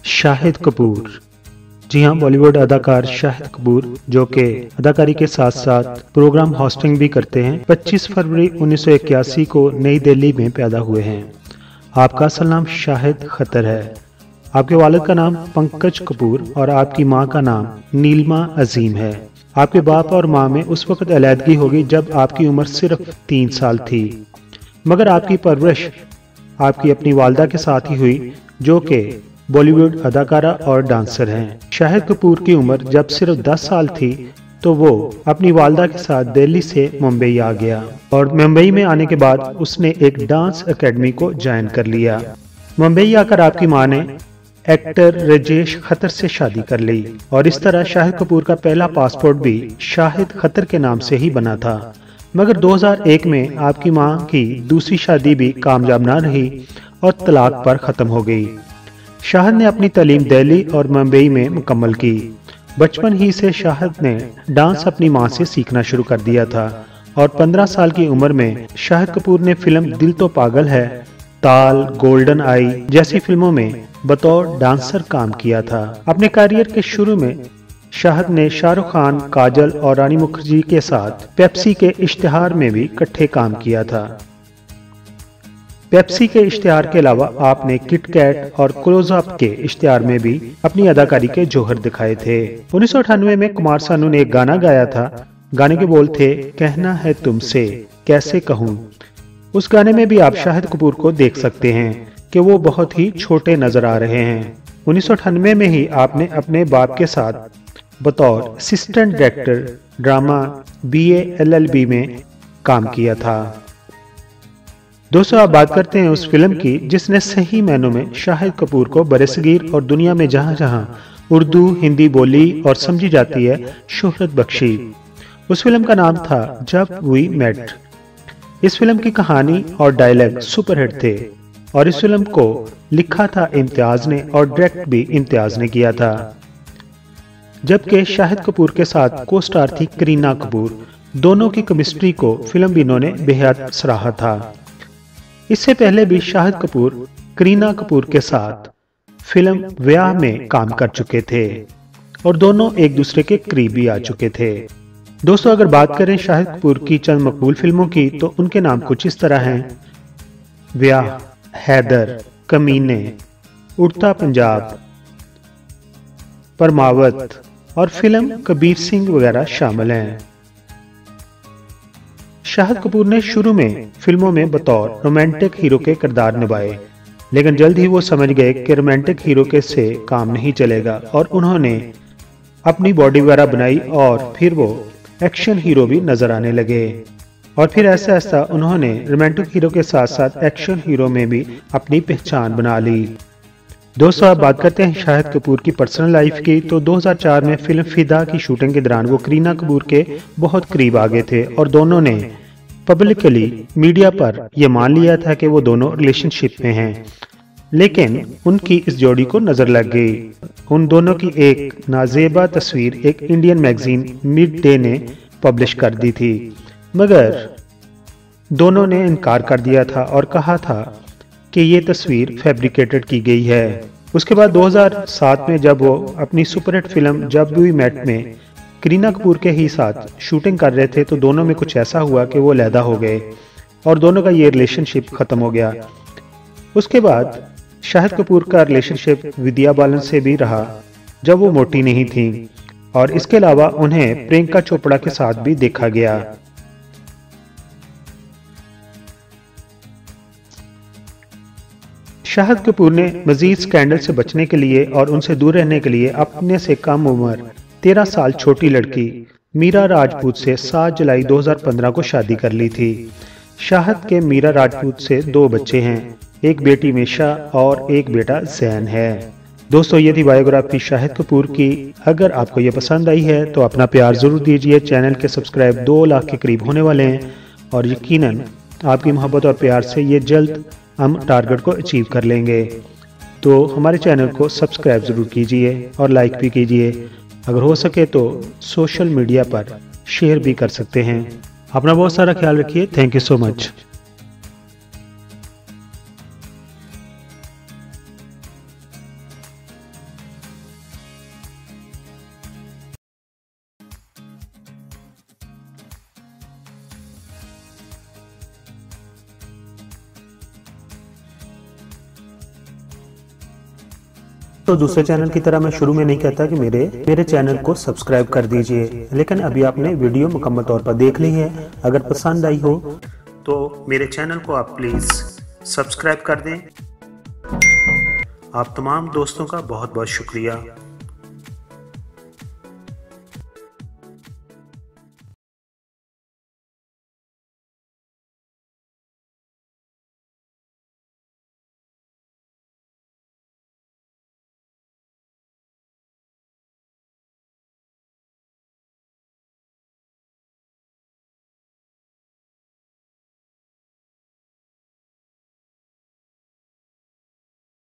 शाहिद कपूर। जी हाँ, बॉलीवुड अदाकार शाहिद कपूर जो कि अदाकारी के साथ साथ प्रोग्राम होस्टिंग भी करते हैं, 25 फरवरी 1981 को नई दिल्ली में पैदा हुए हैं। आपका असल नाम शाहिद खतर है। आपके वालिद का नाम पंकज कपूर और आपकी मां का नाम नीलमा अजीम है। आपके बाप और मां में उस वक्त अलैदगी हो गई जब आपकी उम्र सिर्फ 3 साल थी, मगर आपकी परवरिश आपकी अपनी वालदा के साथ ही हुई जो कि बॉलीवुड अदाकारा और डांसर हैं। शाहिद कपूर की उम्र जब सिर्फ 10 साल थी तो वो अपनी वालदा के साथ दिल्ली से मुंबई आ गया और मुंबई में आने के बाद उसने एक डांस एकेडमी को ज्वाइन कर लिया। मुंबई आकर आपकी मां ने एक्टर राजेश खतर से शादी कर ली और इस तरह शाहिद कपूर का पहला पासपोर्ट भी शाहिद खतर के नाम से ही बना था। मगर 2001 में आपकी मां की दूसरी शादी भी कामयाब न रही और तलाक पर खत्म हो गई। शाहिद ने अपनी तालीम दिल्ली और मुंबई में मुकम्मल की। बचपन ही से शाहिद ने डांस अपनी मां से सीखना शुरू कर दिया था और 15 साल की उम्र में शाहिद कपूर ने फिल्म दिल तो पागल है, ताल, गोल्डन आई जैसी फिल्मों में बतौर डांसर काम किया था। अपने करियर के शुरू में शाहिद ने शाहरुख खान, काजल और रानी मुखर्जी के साथ पेप्सी के इश्तिहार में भी इकट्ठे काम किया था। पेप्सी के इश्तिहार के अलावा आपने किटकैट और क्लोजअप के इश्तिहार में भी अपनी अदाकारी के जौहर दिखाए थे। 1998 में कुमार सानू ने एक गाना गाया था। गाने के बोल थे, कहना है तुमसे कैसे कहूँ। उस गाने में भी आप शाहिद कपूर को देख सकते हैं कि वो बहुत ही छोटे नजर आ रहे हैं। 1998 में ही आपने अपने बाप के साथ बतौर assistant director drama BA LLB में काम किया था। दोस्तों, आप बात करते हैं उस फिल्म की जिसने सही मायनों में शाहिद कपूर को बरसगीर और दुनिया में जहां जहां उर्दू हिंदी बोली और समझी जाती है शोहरत बख्शी। उस फिल्म का नाम था जब वी मेट। इस फिल्म की कहानी और डायलॉग सुपरहिट थे और इस फिल्म को लिखा था इम्तियाज ने और डायरेक्ट भी इम्तियाज ने किया था, जबकि शाहिद कपूर के साथ को स्टार थी करीना कपूर। दोनों की केमिस्ट्री को फिल्म बिनों ने बेहद सराहा था। इससे पहले भी शाहिद कपूर करीना कपूर के साथ फिल्म व्याह में काम कर चुके थे और दोनों एक दूसरे के करीब भी आ चुके थे। दोस्तों, अगर बात करें शाहिद कपूर की चंद मकबूल फिल्मों की तो उनके नाम कुछ इस तरह हैं: व्याह, हैदर, कमीने, उड़ता पंजाब, परमावत और फिल्म कबीर सिंह वगैरह शामिल हैं। शाहिद कपूर ने शुरू में फिल्मों में बतौर रोमांटिक हीरो के किरदार निभाए, लेकिन जल्द ही वो समझ गए कि रोमांटिक हीरो के से काम नहीं चलेगा और उन्होंने अपनी बॉडी वगैरह बनाई और फिर वो एक्शन हीरो भी नजर आने लगे और फिर ऐसा ऐसा उन्होंने रोमांटिक हीरो के साथ साथ एक्शन हीरो में भी अपनी पहचान बना ली। दोस्तों, आप बात करते हैं शाहिद कपूर की पर्सनल लाइफ की तो 2004 में फिल्म फिदा की शूटिंग के दौरान वो करीना कपूर के बहुत करीब आ गए थे और दोनों ने पब्लिकली मीडिया पर यह मान लिया था कि वो दोनों रिलेशनशिप में हैं, लेकिन उनकी इस जोड़ी को नजर लग गई। उन दोनों की एक नाजेबा तस्वीर एक इंडियन मैगजीन मिड डे ने पब्लिश कर दी थी, मगर दोनों ने इनकार कर दिया था और कहा था कि ये तस्वीर फैब्रिकेटेड की गई है। उसके बाद 2007 में जब वो अपनी superhit film Jab we met में करीना कपूर के ही साथ शूटिंग कर रहे थे तो दोनों में कुछ ऐसा हुआ कि वो अलहदा हो गए और दोनों का ये रिलेशनशिप खत्म हो गया। उसके बाद शाहिद कपूर का रिलेशनशिप विद्या बालन से भी रहा जब वो मोटी नहीं थी और इसके अलावा उन्हें प्रियंका चोपड़ा के साथ भी देखा गया। शाहिद कपूर ने मजीद स्कैंडल से बचने के लिए और उनसे दूर रहने के लिए अपने से कम उम्र 13 साल छोटी लड़की मीरा राजपूत से 7 जुलाई 2015 को शादी कर ली थी। शाहिद के मीरा राजपूत से 2 बच्चे हैं, एक बेटी मिशा और एक बेटा जैन है। दोस्तों, ये थी बायोग्राफी शाहिद कपूर की। अगर आपको ये पसंद आई है तो अपना प्यार जरूर दीजिए। चैनल के सब्सक्राइब 2 लाख के करीब होने वाले हैं और यकीनन आपकी मोहब्बत और प्यार से ये जल्द हम टारगेट को अचीव कर लेंगे। तो हमारे चैनल को सब्सक्राइब ज़रूर कीजिए और लाइक भी कीजिए। अगर हो सके तो सोशल मीडिया पर शेयर भी कर सकते हैं। अपना बहुत सारा ख्याल रखिए। Thank you so much. तो दूसरे चैनल की तरह मैं शुरू में नहीं कहता कि मेरे चैनल को सब्सक्राइब कर दीजिए, लेकिन अभी आपने वीडियो मुकम्मल तौर पर देख ली है। अगर पसंद आई हो तो मेरे चैनल को आप प्लीज़ सब्सक्राइब कर दें। आप तमाम दोस्तों का बहुत बहुत शुक्रिया।